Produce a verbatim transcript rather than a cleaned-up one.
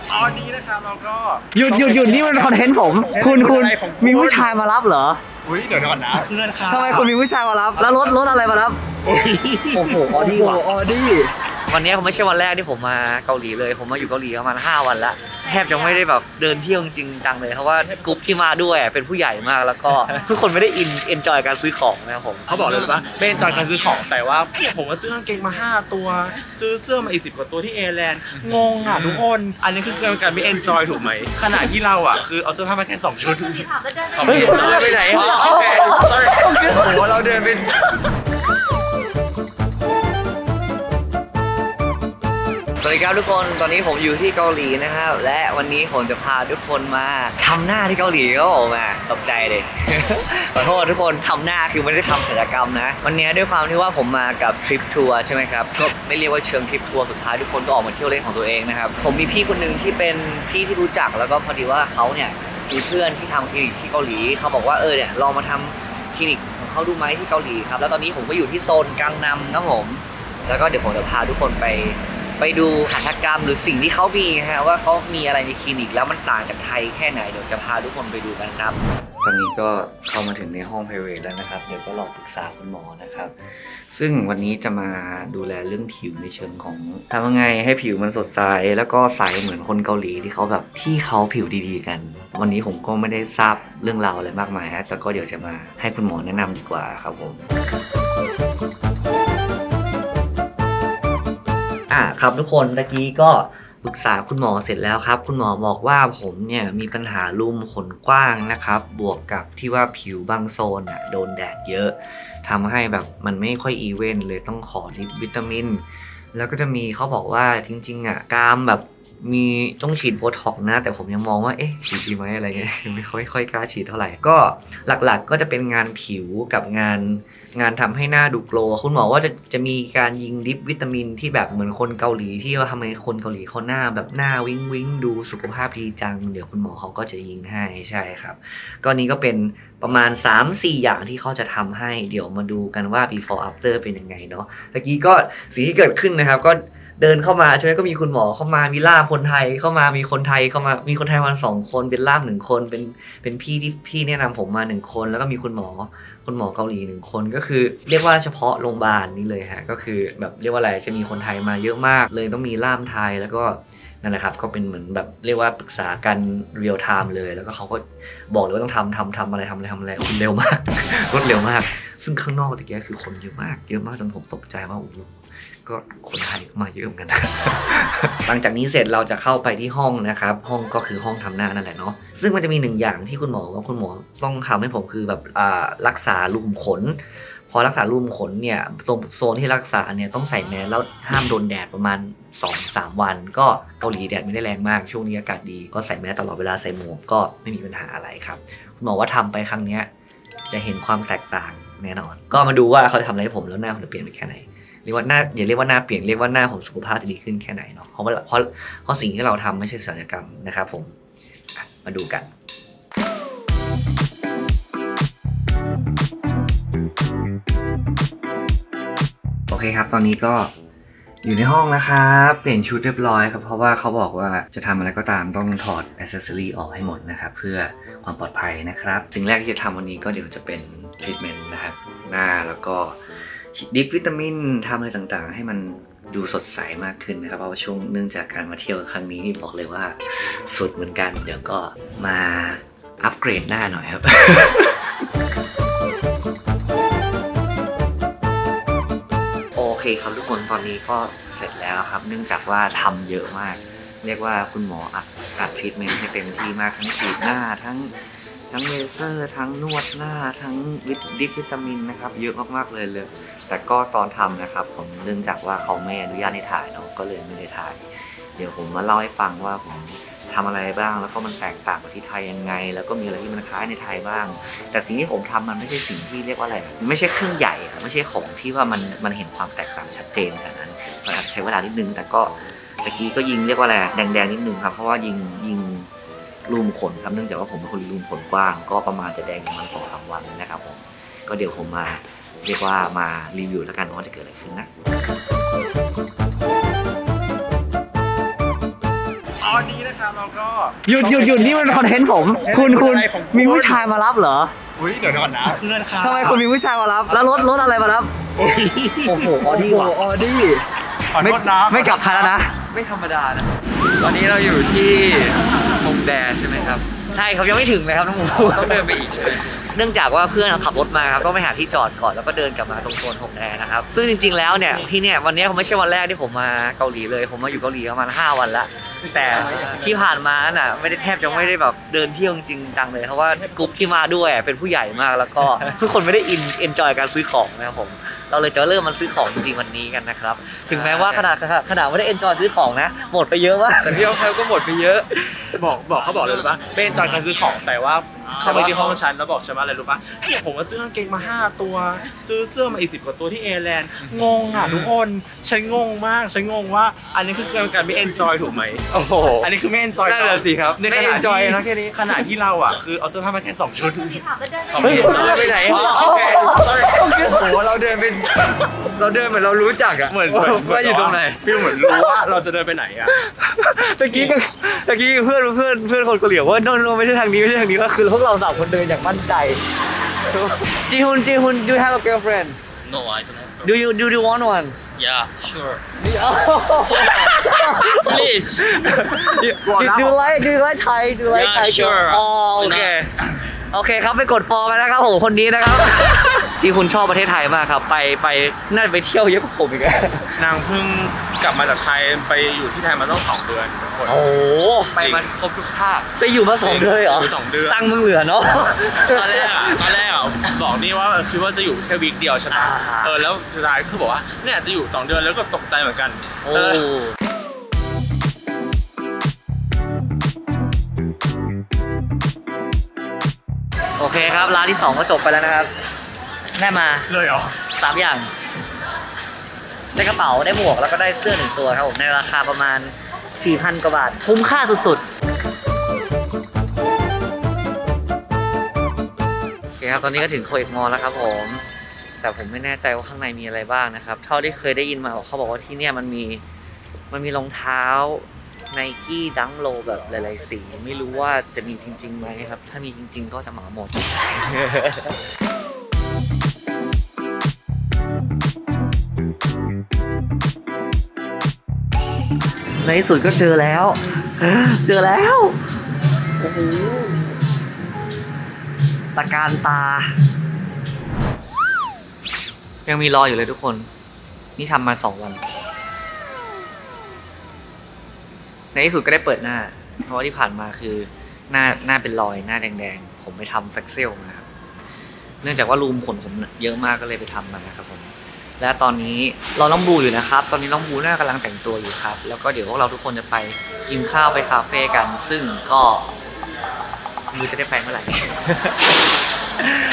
ตอนนี้นะครับเราก็หยุดหยุดหยุดนี่มันคอนเทนต์ผมคุณคุณมีผู้ชายมารับเหรออุ้ยเดี๋ยวก่อนนะเพื่อนค่ะทำไมคุณมีผู้ชายมารับแล้วรถรถอะไรมารับโอ้โหออดี้ว่ะออดี้วันนี้ผมไม่ใช่วันแรกที่ผมมาเกาหลีเลยผมมาอยู่เกาหลีประมาณห้าวันละแทบจะไม่ได้แบบเดินเที่ยวจริงจังเลยเพราะว่ากลุ่มที่มาด้วยเป็นผู้ใหญ่มากแล้วก็ทุกคนไม่ได้อินเอนจอยการซื้อของนะครับผมเขาบอกเลยว่าไม่เอนจอยการซื้อของแต่ว่าเนี่ยผมมาซื้อกางเกงมาห้าตัวซื้อเสื้อมาอีกสิบกว่าตัวที่เอแลนด์งงอ่ะทุกคนอันนี้คือการไม่เอนจอยถูกไหมขณะที่เราอ่ะคือเอาเสื้อผ้ามาแค่สองชุดเฮ้ยเราไปไหนโอเคโอ้โหเราเดินเป็นสวัสดีครับทุกคนตอนนี้ผมอยู่ที่เกาหลีนะครับและวันนี้ผมจะพาทุกคนมาทำหน้าที่เกาหลีก็ออกมาตกใจเลยขอโทษทุกคนทำหน้าคือไม่ได้ทำศัลยกรรมนะวันนี้ด้วยความที่ว่าผมมากับทริปทัวร์ใช่ไหมครับก็ไม่เรียกว่าเชิงทริปทัวร์สุดท้ายทุกคนก็ออกมาเที่ยวเล่นของตัวเองนะครับผมมีพี่คนหนึ่งที่เป็นพี่ที่รู้จักแล้วก็พอดีว่าเขาเนี่ยมีเพื่อนที่ทำคลินิกที่เกาหลีเขาบอกว่าเออเนี่ยลองมาทำคลินิกของเขาดูไหมที่เกาหลีครับแล้วตอนนี้ผมก็อยู่ที่โซนกังนัมครับผมแล้วก็เดี๋ยวผมจะพาทุกคนไปไปดูหัตถกรรมหรือสิ่งที่เขามีฮะว่าเขามีอะไรในคลินิกแล้วมันต่างจากไทยแค่ไหนเดี๋ยวจะพาทุกคนไปดูกันครับตอนนี้ก็เข้ามาถึงในห้อง private แล้วนะครับเดี๋ยวก็ลองปรึกษาคุณหมอนะครับซึ่งวันนี้จะมาดูแลเรื่องผิวในเชิงของทำยังไงให้ผิวมันสดใสแล้วก็ใสเหมือนคนเกาหลีที่เขาแบบที่เขาผิวดีๆกันวันนี้ผมก็ไม่ได้ทราบเรื่องราวอะไรมากมายฮะแต่ก็เดี๋ยวจะมาให้คุณหมอแนะนำดีกว่าครับผมอ่ะครับทุกคนตะกี้ก็ปรึกษาคุณหมอเสร็จแล้วครับคุณหมอบอกว่าผมเนี่ยมีปัญหาลุ่มขนกว้างนะครับบวกกับที่ว่าผิวบางโซนอ่ะโดนแดดเยอะทำให้แบบมันไม่ค่อยอีเวนต์เลยต้องขอวิตามินแล้วก็จะมีเขาบอกว่าจริงๆอ่ะกรามแบบมีต้องฉีดโบท็อกซ์นะแต่ผมยังมองว่าเอ๊ะฉีดดีไหมอะไรเงี้ยไม่ค่อยค่อยกล้าฉีดเท่าไหร่ก็หลักๆก็จะเป็นงานผิวกับงานงานทำให้หน้าดูโกลว์คุณหมอว่าจะจะมีการยิงดริปวิตามินที่แบบเหมือนคนเกาหลีที่ว่าทำไมคนเกาหลีเขาหน้าแบบหน้าวิ้งวิ้งดูสุขภาพดีจังเดี๋ยวคุณหมอเขาก็จะยิงให้ใช่ครับก็นี้ก็เป็นประมาณ สามสี่ อย่างที่เขาจะทำให้เดี๋ยวมาดูกันว่า before after เป็นยังไงเนาะตะกี้ก็สิ่งที่เกิดขึ้นนะครับก็เดินเข้ามาใช่ไหมก็มีคุณหมอเข้ามามีล่ามคนไทยเข้ามามีคนไทยเข้ามามีคนไทยวันสองคนเป็นล่ามหนึ่งคนเป็นเป็นพี่ที่พี่แนะนำผมมาหนึ่งคนแล้วก็มีคุณหมอคุณหมอเกาหลีหนึ่งคนก็คือเรียกว่าเฉพาะโรงพยาบาลนี้เลยฮะก็คือแบบเรียกว่าอะไรจะมีคนไทยมาเยอะมากเลยต้องมีล่ามไทยแล้วก็นั่นแหละครับก็เป็นเหมือนแบบเรียกว่าปรึกษากันเรียลไทม์เลยแล้วก็เขาก็บอกเลยว่าต้องทำทำทำอะไรทำอะไรทำอะไรคุณเร็วมากรวดเร็วมากซึ่งข้างนอกตะกี้คือคนเยอะมากเยอะมากจนผมตกใจว่าโอ้โหก็คนไทยมาเยอะเหมือนกันนะหลังจากนี้เสร็จเราจะเข้าไปที่ห้องนะครับห้องก็คือห้องทำหน้านั่นแหละเนาะซึ่งมันจะมีหนึ่งอย่างที่คุณหมอว่าคุณหมอต้องทำให้ผมคือแบบอ่ารักษารูขุมขนพอรักษารูขุมขนเนี่ยตรงโซนที่รักษาเนี่ยต้องใส่แมสแล้วห้ามโดนแดดประมาณ สองถึงสาม วันก็เกาหลีแดดไม่ได้แรงมากช่วงนี้อากาศดีก็ใส่แมสตลอดเวลาใส่หมวกก็ไม่มีปัญหาอะไรครับคุณหมอว่าทำไปครั้งนี้จะเห็นความแตกต่างแน่นอนก็มาดูว่าเขาจะทำอะไรให้ผมแล้วหน้าผมจะเปลี่ยนไปแค่ไหนเรียกว่าหน้าอย่าเรียกว่าหน้าเปลี่ยนเรียกว่าหน้าของสุขภาพจะดีขึ้นแค่ไหนเนาะเพราะว่าเพราะเพราะสิ่งที่เราทำไม่ใช่ศัลยกรรมนะครับผมมาดูกันโอเคครับตอนนี้ก็อยู่ในห้องนะครับเปลี่ยนชุดเรียบร้อยครับเพราะว่าเขาบอกว่าจะทำอะไรก็ตามต้องถอดแอ c เซสซอรี่ออกให้หมดนะครับเพื่อความปลอดภัยนะครับสิ่งแรกที่จะทำวันนี้ก็เดี๋ยวจะเป็นทรีทเมนต์นะครับหน้าแล้วก็ดิปวิตามินทำอะไรต่างๆให้มันดูสดใสมากขึ้นนะครับเพราะว่าช่วงเนื่องจากการมาเที่ยวครั้งนี้บอกเลยว่าสุดเหมือนกันเดี๋ยวก็มาอัปเกรดหน้าหน่อยครับ โอเคครับทุกคนตอนนี้ก็เสร็จแล้วครับเนื่องจากว่าทำเยอะมากเรียกว่าคุณหมออัดอัดทรีทเมนต์ให้เต็มที่มากทั้งฉีดหน้าทั้งทั้งเลเซอร์ทั้งนวดหน้าทั้งดิปวิตามินนะครับเยอะมากๆเลยเลยแต่ก็ตอนทำนะครับผมเนื่องจากว่าเขาไม่อนุญาตให้ถ่ายเนาะก็เลยไม่ได้ถ่ายเดี๋ยวผมมาเล่าให้ฟังว่าผมทำอะไรบ้างแล้วก็มันแตกต่างกับที่ไทยยังไงแล้วก็มีอะไรที่มันคล้ายในไทยบ้างแต่สิ่งที่ผมทำมันไม่ใช่สิ่งที่เรียกว่าอะไรมันไม่ใช่เครื่องใหญ่ไม่ใช่ของที่ว่ามันมันเห็นความแตกต่างชัดเจนขนาดนั้นมันอาจจะใช้เวลานิดนึงแต่ก็ตะกี้ก็ยิงเรียกว่าอะไรแดงๆนิดนึงครับเพราะว่ายิงยิงรูมขนครับเนื่องจากว่าผมเป็นคนรูมขนกว้างก็ประมาณจะแดงประมาณสองสามวันนะครับผมก็เดี๋ยวผมมาเรียกว่ามารีวิวแล้วกันว่าจะเกิดอะไรขึ้นนะตอนนี้นะครับเราก็หยุดหยุดหยุดนี่มันคอนเทนต์ผม คุณคุณมีผู้ชายมารับเหรออุ้ยเดี๋ยวก่อนนะเพื่อนครับทำไมคุณมีผู้ชายมารับ แล้วรถรถอะไรมารับโอ้ยโอ้โหออดี้ว่ะออดี้ขอโทไม่ษนะไม่กลับไทยแล้วนะไม่ธรรมดานะ ตอนนี้เราอยู่ที่ฮงแดใช่ไหมครับใช่ครับยังไม่ถึงเลยครับน้องหมูต้องเดินไปอีกใช่ไหมเนื่องจากว่าเพื่อนขับรถมาครับต้องไปหาที่จอดก่อนแล้วก็เดินกลับมาตรงโซนหงแดนะครับซึ่งจริงๆแล้วเนี่ยที่เนี่ยวันนี้ผมไม่ใช่วันแรกที่ผมมาเกาหลีเลยผมมาอยู่เกาหลีประมาณห้าวันละแต่ที่ผ่านมาน่ะไม่ได้แทบจะไม่ได้แบบเดินเที่ยวจริงจังเลยเพราะว่ากลุ่มที่มาด้วยเป็นผู้ใหญ่มากแล้วก็ทุกคนไม่ได้อินเอนจอยการซื้อของนะครับผมเราเลยจะเริ่มมันซื้อของจริงๆวันนี้กันนะครับถึงแม้ว่าขนาดขนาดไม่ได้เอนจอยซื้อของนะหมดไปเยอะมากแต่พี่เขาก็หมดไปเยอะบอกบอกเขาบอกเลยว่าเป็นจอยการซื้อของแต่ว่าเข้าไปที่ห้องฉันแล้วบอกฉันว่าอะไรรู้ปะเนี่ยผมมาซื้อกางเกงมาห้าตัว ซื้อเสื้อมาอีกสิบกว่าตัวที่เอแลนด์งงอ่ะทุกคนฉันงงมากฉันงงว่าอันนี้คือการไม่เอนจอยถูกไหมโอ้โหอันนี้คือไม่เอนจอยนั่นแหละสิครับในไม่ขณะ enjoy ที่นะแค่นี้ขณะที่เราอ่ะคือเอาเสื้อผ้ามาแค่สองชุดเฮ้ยเราไปไหนอ๋อโอโอเคเคโอ้โหเราเดินเป็นเราเดินเหมือนเรารู้จักอะเหมือนเหมือนว่าอยู่ตรงไหนฟิลเหมือนรู้ว่าเราจะเดินไปไหนอ่ะตะกี้ก็ตะกี้เพื่อนเพื่อนเพื่อนคนเกาหลีว่าโน่นโน่นไม่ใช่ทางนี้ไม่ใช่ทางนี้ก็คือพวกเราสามคนเดินอย่างมั่นใจจีฮุนจีฮุน do you have a girlfriend No, I don't have. do you do you want one Yeah, sure. do Please. you like do you like Thai do you like Yeah, Thai girl sure. อ๋อโอเคโอเคครับไปกดฟอร์กันนะครับผมคนนี้นะครับ ที่คุณชอบประเทศไทยมากครับไปไปน่าจะไปเที่ยวเยอะกว่าผมอีกอะนางเพิ่งกลับมาจากไทยไปอยู่ที่ไทยมาต้องสองเดือนทุกคนโอ้โหไปมันครบทุกภาคไปอยู่มาสองเดือนเลยเหรออยู่สองเดือนตังค์มึงเหลือเนาะตอนแรกอ่ะตอนแรกอ่ะบอกนี่ว่าคิดว่าจะอยู่แค่วีคเดียวใช่ไหมอ่าเออแล้วสุดท้ายคือบอกว่าเนี่ยจะอยู่สองเดือนแล้วก็ตกใจเหมือนกันโอ้เออโอเคครับร้านที่สองก็จบไปแล้วนะครับได้มาเลยเหรอสามอย่าง ได้กระเป๋าได้หมวกแล้วก็ได้เสื้อหนึ่งตัวครับผมในราคาประมาณ สี่พัน กว่าบาทคุ้มค่าสุดๆโอเคครับตอนนี้ก็ถึงโคเอกมอลแล้วครับผมแต่ผมไม่แน่ใจว่าข้างในมีอะไรบ้างนะครับเท่าที่เคยได้ยินมาเขาบอกว่าที่เนี่ยมันมีมันมีรองเท้าไนกี้ดังโลแบบหลายๆสีไม่รู้ว่าจะมีจริงๆไหมครับถ้ามีจริงๆก็จะเหมาหมด ในที่สุดก็เจอแล้ว เจอแล้ว โอ้โหตะการตา ยังมีรอยอยู่เลยทุกคน นี่ทำมาสองวัน ในที่สุดก็ได้เปิดหน้า เพราะว่าที่ผ่านมาคือหน้าหน้าเป็นรอยหน้าแดงๆ ผมไปทำแฟกเซลมาครับ เนื่องจากว่ารูมขนผมเยอะมากก็เลยไปทำมันนะครับผม และตอนนี้เราน้องบูอยู่นะครับ ตอนนี้น้องบูน่ากำลังแต่งตัวอยู่ครับ แล้วก็เดี๋ยวพวกเราทุกคนจะไปกินข้าวไปคาเฟ่กัน ซึ่งก็ไม่รู้จะได้ไปเมื่อไหร่